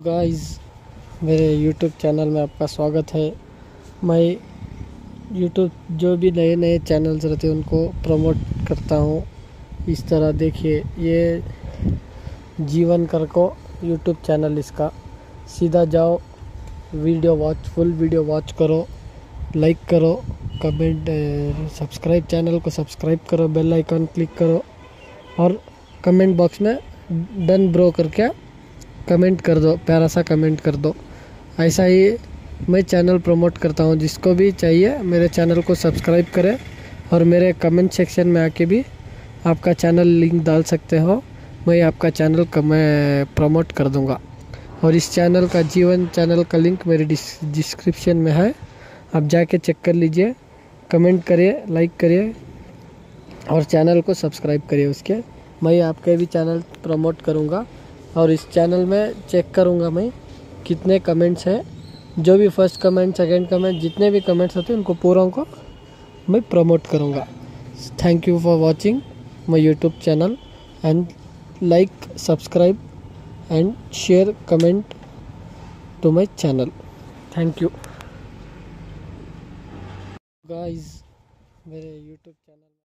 Guys, मेरे YouTube channel में आपका स्वागत है। मैं YouTube जो भी नए नए चैनल्स रहते हैं उनको प्रमोट करता हूँ। इस तरह देखिए, ये जीवन कर को YouTube चैनल इसका। सीधा जाओ, फुल वीडियो वॉच करो, लाइक करो, कमेंट, सब्सक्राइब, चैनल को सब्सक्राइब करो, बेल आइकन क्लिक करो और कमेंट बॉक्स में डन ब्रो करके कमेंट कर दो, प्यारा सा कमेंट कर दो। ऐसा ही मैं चैनल प्रमोट करता हूँ। जिसको भी चाहिए मेरे चैनल को सब्सक्राइब करें और मेरे कमेंट सेक्शन में आके भी आपका चैनल लिंक डाल सकते हो। मैं आपका चैनल मैं प्रमोट कर दूँगा। और इस चैनल का जीवन चैनल का लिंक मेरे डिस्क्रिप्शन में है, आप जाके चेक कर लीजिए। कमेंट करिए, लाइक करिए और चैनल को सब्सक्राइब करिए। उसके मैं आपके भी चैनल प्रमोट करूँगा और इस चैनल में चेक करूँगा मैं कितने कमेंट्स हैं। जो भी फर्स्ट कमेंट, सेकंड कमेंट, जितने भी कमेंट्स होते हैं उनको पूरा को मैं प्रमोट करूँगा। Thank you for watching my YouTube channel and like, subscribe and share, comment to my channel. Thank you guys, मेरे यूट्यूब चैनल